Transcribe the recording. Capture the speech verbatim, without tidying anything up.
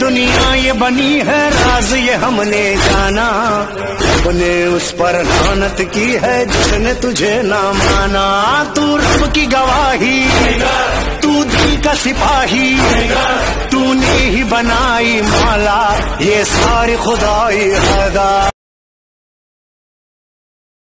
दुनिया ये बनी है राज ये हमने जाना, रब ने उस पर लानत की है जिसने तुझे ना माना। तू रब की गवाही, तू दिल का सिपाही, तूने ही बनाई माला ये सारी खुदाई अदा।